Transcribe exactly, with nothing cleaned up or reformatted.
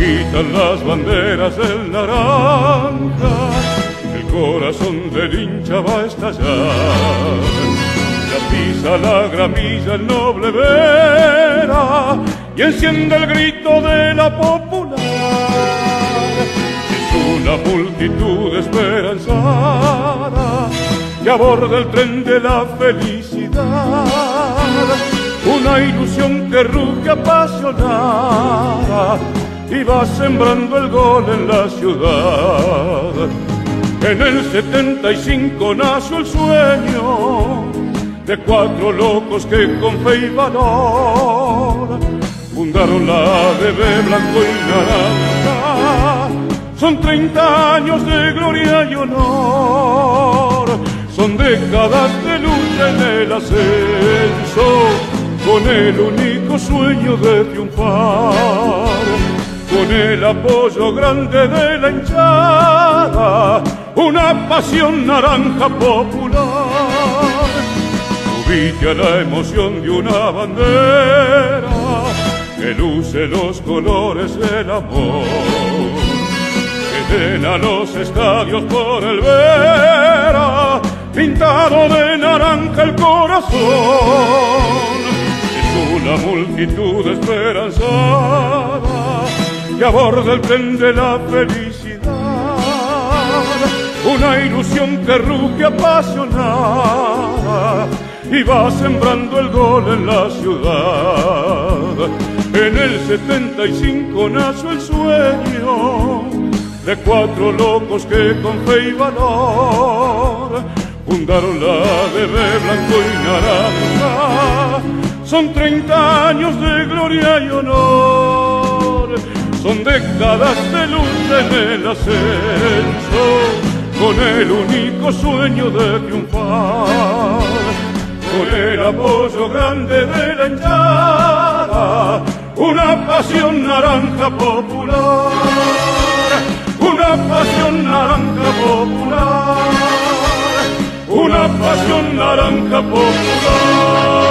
agitan las banderas del naranja, el corazón del hincha va a estallar. Ya pisa la gramilla el noble Vera y enciende el grito de la popular. Es una multitud esperanzada que aborda el tren de la felicidad, una ilusión que ruge apasionada y va sembrando el gol en la ciudad. En el setenta y cinco nació el sueño de cuatro locos que con fe y valor fundaron la A D B blanco y naranja. Son treinta años de gloria y honor, son décadas de lucha en el ascenso, con el único sueño de triunfar, con el apoyo grande de la hinchada, una pasión naranja popular. Subite a la emoción de una bandera que luce los colores del amor, que llena los estadios por el Vera, pintado de naranja el corazón. Es una multitud esperanzada que aborda el tren de la felicidad, una ilusión que ruge apasionada y va sembrando el gol en la ciudad. En el setenta y cinco nació el sueño de cuatro locos que con fe y valor fundaron la A D B blanco y naranja. Son treinta años de gloria y honor, son décadas de lucha en el ascenso, con el único sueño de triunfar, con el apoyo grande de la hinchada, una pasión naranja popular, una pasión naranja popular, una pasión naranja popular.